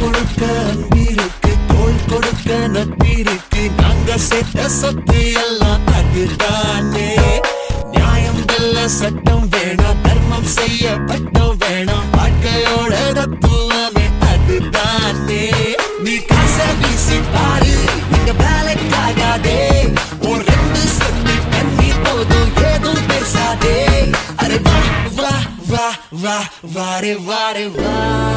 முழுக்க அன்பிருக்கு தோள் கொடுக்க நட்பிருக்கு நாங்க சேர்த்த சொத்து எல்லாம் அதுதானே நியாயம் வெல்ல சட்டம் வேணாம் தர்மம் செய்ய பட்டம் வேணாம் வாழ்க்கையோட தத்துவமே அதுதானே நீ காசை வீசி பாரு இங்க வேலைக்காகாதே ஒரு ரெண்டு சொத்து தண்ணி போதும் ஏதும் பேசாதே அரே வா வா வா வா வாரே வாரே வா